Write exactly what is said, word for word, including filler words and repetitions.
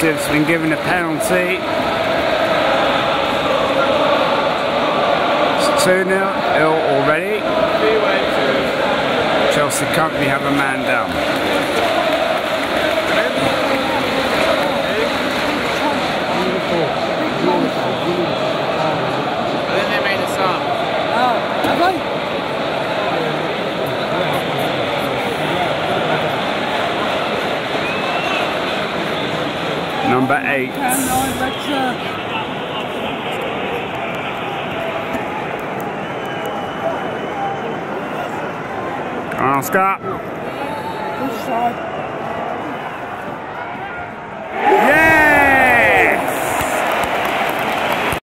Stewart's been given a penalty. It's two nil ill already. Chelsea currently have a man down. I think they made a song. Oh, have they? Number eight. Come on, Scott. Good side.